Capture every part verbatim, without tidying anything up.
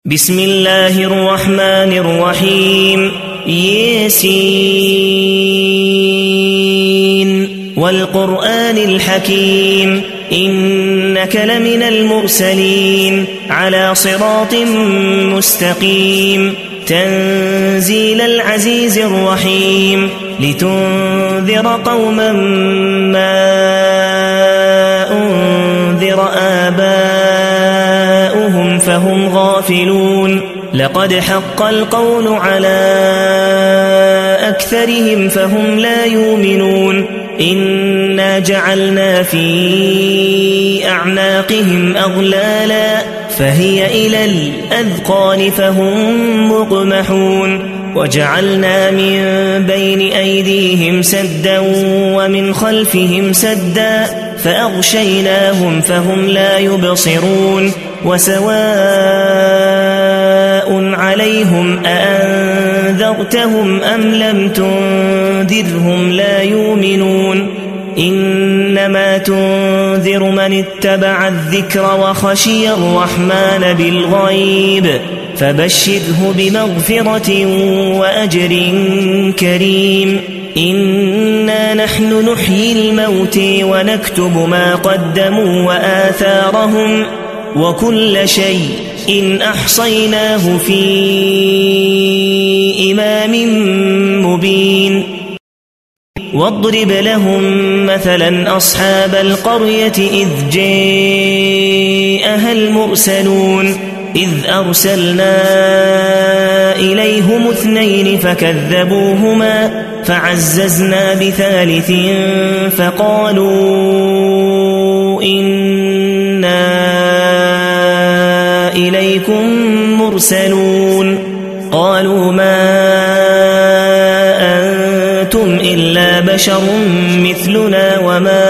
بسم الله الرحمن الرحيم ياسين والقرآن الحكيم إنك لمن المرسلين على صراط مستقيم تنزيل العزيز الرحيم لتنذر قوما ما أنذر آباؤهم فهم غافلون لقد حق القول على أكثرهم فهم لا يؤمنون إنا جعلنا في أعناقهم أغلالا فهي إلى الأذقان فهم مقمحون وجعلنا من بين أيديهم سدا ومن خلفهم سدا فأغشيناهم فهم لا يبصرون وسواء عليهم أأنذرتهم أم لم تنذرهم لا يؤمنون إنما تنذر من اتبع الذكر وخشي الرحمن بالغيب فبشره بمغفرة وأجر كريم إنا نحن نحيي الموت ونكتب ما قدموا وآثارهم وكل شيء إن أحصيناه في إمام مبين واضرب لهم مثلا أصحاب القرية إذ جاءها المرسلون إذ أرسلنا إليهم اثنين فكذبوهما فعززنا بثالث فقالوا إنا إليكم مرسلون قالوا ما أنتم إلا بشر مثلنا وما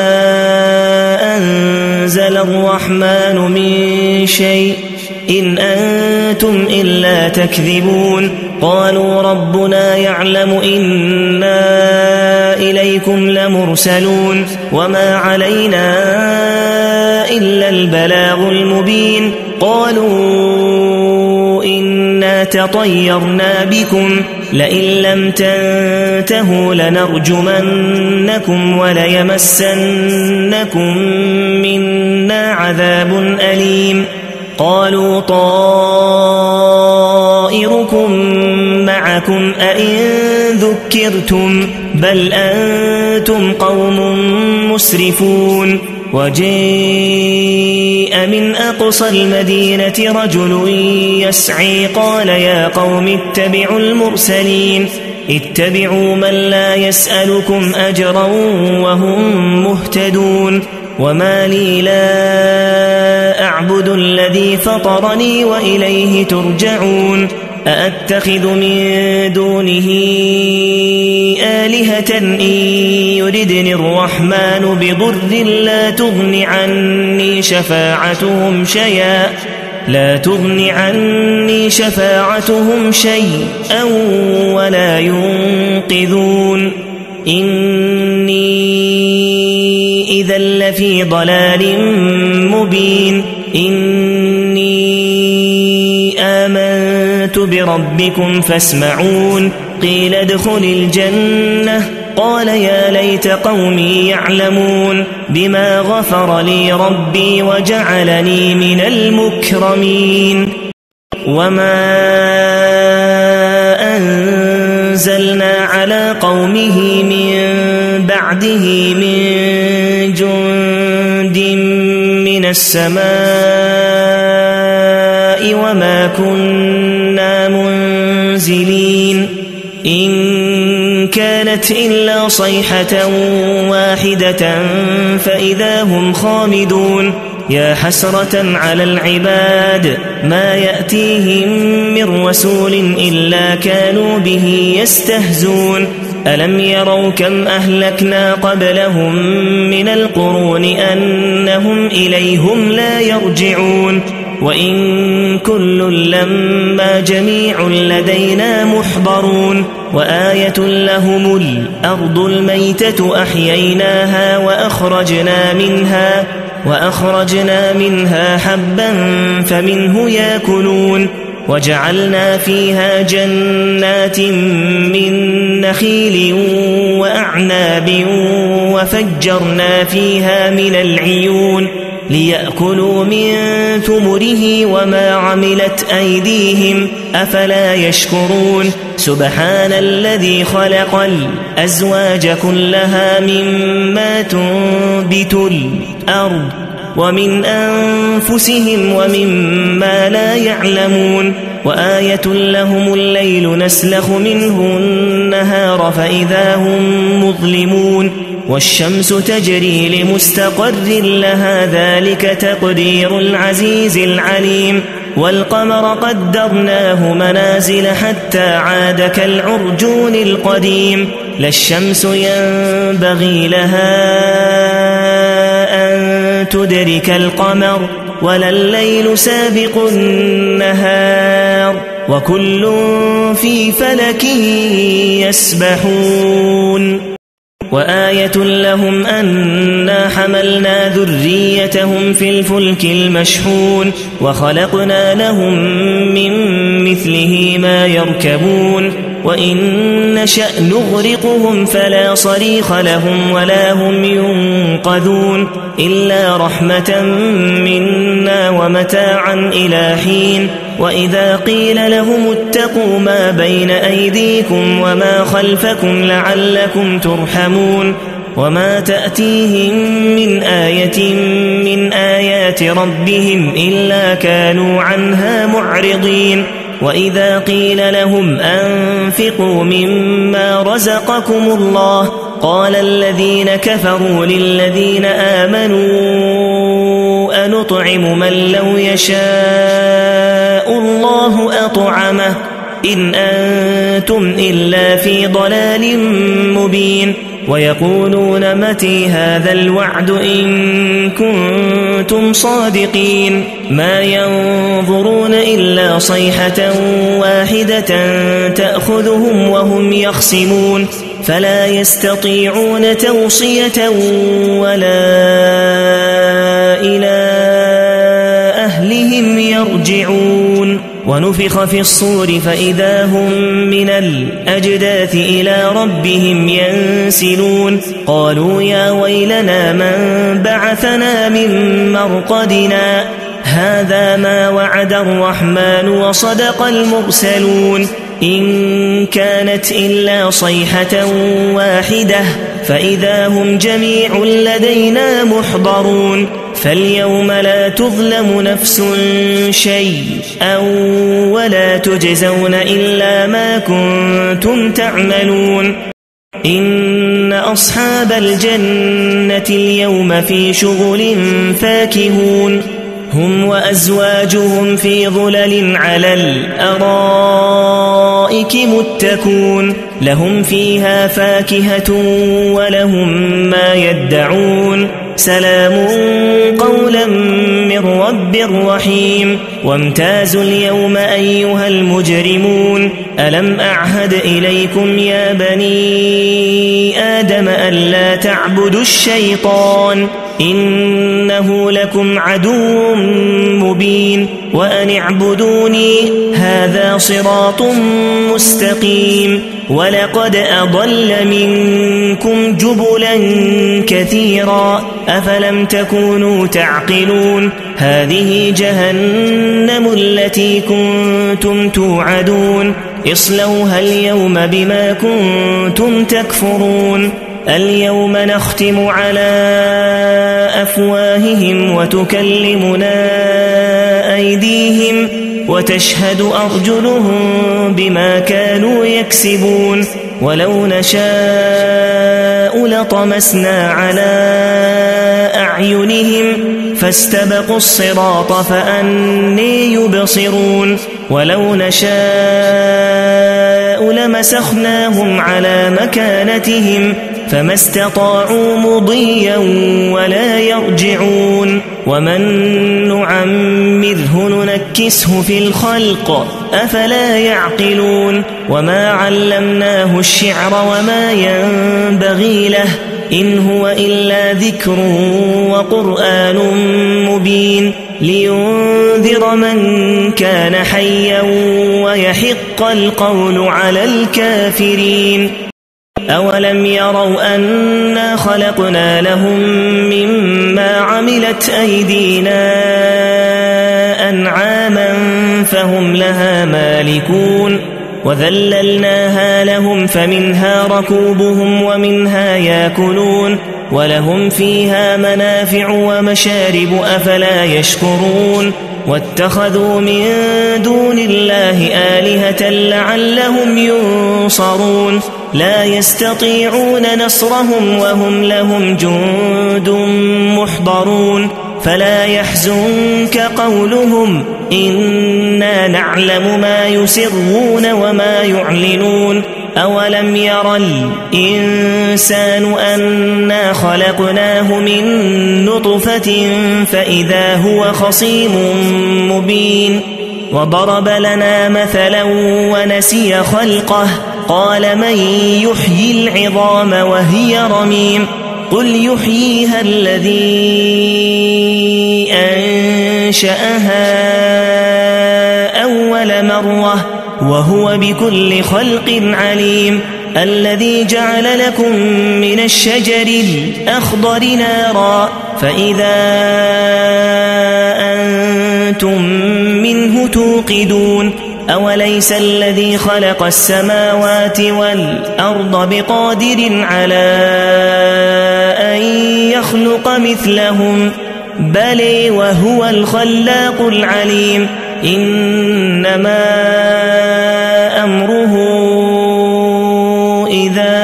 أنزل الرحمن من شيء إن أنتم إلا تكذبون قالوا ربنا يعلم إنا إليكم لمرسلون وما علينا إلا البلاغ المبين قالوا إنا تطيرنا بكم لئن لم تنتهوا لنرجمنكم وليمسنكم منا عذاب أليم قالوا طائركم معكم أئن ذكرتم بل أنتم قوم مسرفون وجاء من أقصى المدينة رجل يسعي قال يا قوم اتبعوا المرسلين اتبعوا من لا يسألكم أجرا وهم مهتدون وما لي لا أعبد الذي فطرني وإليه ترجعون أأتخذ من دونه آلهة إن يردني الرحمن بضر لا تغن عني شفاعتهم شيئا لا تغن عني شفاعتهم شيئا ولا ينقذون إني إذا لفي ضلال مبين إني آمنت بربكم فاسمعون قيل ادخل الجنة قال يا ليت قومي يعلمون بما غفر لي ربي وجعلني من المكرمين وما أنزلنا على قومه من بعده من جند من السماء وما كنا منزلين إن كانت إلا صيحة واحدة فإذا هم خامدون يا حسرة على العباد ما يأتيهم من رسول إلا كانوا به يستهزون ألم يروا كم أهلكنا قبلهم من القرون أنهم إليهم لا يرجعون وإن كل لما جميع لدينا محضرون وآية لهم الأرض الميتة أحييناها وأخرجنا منها وأخرجنا منها حبا فمنه يأكلون وجعلنا فيها جنات من نخيل وأعناب وفجرنا فيها من العيون ليأكلوا من ثمره وما عملت أيديهم أفلا يشكرون سبحان الذي خلق الأزواج كلها مما تنبت الأرض ومن أنفسهم ومما لا يعلمون وآية لهم الليل نسلخ منه النهار فإذا هم مظلمون والشمس تجري لمستقر لها ذلك تقدير العزيز العليم والقمر قدرناه منازل حتى عاد كالعرجون القديم لا الشمس ينبغي لها أن تدرك القمر ولا الليل سابق النهار وكل في فلك يسبحون وآية لهم أنا حملنا ذريتهم في الفلك المشحون وخلقنا لهم من مثله ما يركبون وإن نشأ نغرقهم فلا صريخ لهم ولا هم ينقذون إلا رحمة منا ومتاعا إلى حين وإذا قيل لهم اتقوا ما بين أيديكم وما خلفكم لعلكم ترحمون وما تأتيهم من آية من آيات ربهم إلا كانوا عنها معرضين وإذا قيل لهم أنفقوا مما رزقكم الله قال الذين كفروا للذين آمنوا أنطعم من لو يشاء الله أطعمه إن أنتم إلا في ضلال مبين ويقولون متى هذا الوعد إن كنتم صادقين ما ينظرون إلا صيحة واحدة تأخذهم وهم يخصمون فلا يستطيعون توصية ولا إلى أهلهم يرجعون ونفخ في الصور فإذا هم من الأجداث إلى ربهم ينسلون قالوا يا ويلنا من بعثنا من مرقدنا هذا ما وعد الرحمن وصدق المرسلون إن كانت إلا صيحة واحدة فإذا هم جميع لدينا محضرون فاليوم لا تظلم نفس شيئا ولا تجزون إلا ما كنتم تعملون إن أصحاب الجنة اليوم في شغل فاكهون هم وأزواجهم في ظلل على الأرائك متكون لهم فيها فاكهة ولهم ما يدعون سلام قولا من رب رحيم وامتازوا اليوم أيها المجرمون ألم أعهد إليكم يا بني آدم ألا تعبدوا الشيطان إنه لكم عدو مبين وأن اعبدوني هذا صراط مستقيم ولقد أضل منكم جبلا كثيرا أفلم تكونوا تعقلون هذه جهنم التي كنتم توعدون اصلوها اليوم بما كنتم تكفرون اليوم نختم على أفواههم وتكلمنا أيديهم وتشهد أرجلهم بما كانوا يكسبون ولو نشاء لطمسنا على أعينهم فاستبقوا الصراط فأني يبصرون ولو نشاء لمسخناهم على مكانتهم فما استطاعوا مضيا ولا يرجعون ومن نعمره ننكسه في الخلق أفلا يعقلون وما علمناه الشعر وما ينبغي له إن هو إلا ذكر وقرآن مبين لينذر من كان حيا ويحق القول على الكافرين أولم يروا أنا خلقنا لهم مما عملت أيدينا أنعاما فهم لها مالكون وذللناها لهم فمنها ركوبهم ومنها ياكلون ولهم فيها منافع ومشارب أفلا يشكرون واتخذوا من دون الله آلهة لعلهم ينصرون لا يستطيعون نصرهم وهم لهم جند محضرون فلا يحزنك قولهم إنا نعلم ما يسرون وما يعلنون أولم ير الإنسان أنا خلقناه من نطفة فإذا هو خصيم مبين وضرب لنا مثلا ونسي خلقه قال من يحيي العظام وهي رميم قل يحييها الذي أنشأها أول مرة وهو بكل خلق عليم الذي جعل لكم من الشجر الأخضر نارا فإذا أنتم منه توقدون أوليس الذي خلق السماوات والأرض بقادر على أن يخلق مثلهم بل وهو الخلاق العليم إنما أمره إذا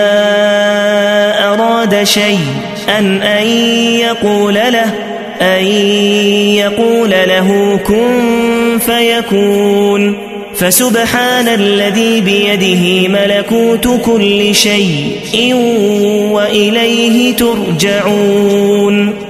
أراد شيئا أن يقول له أن يقول له كن فيكون فسبحان الذي بيده ملكوت كل شيء وإليه ترجعون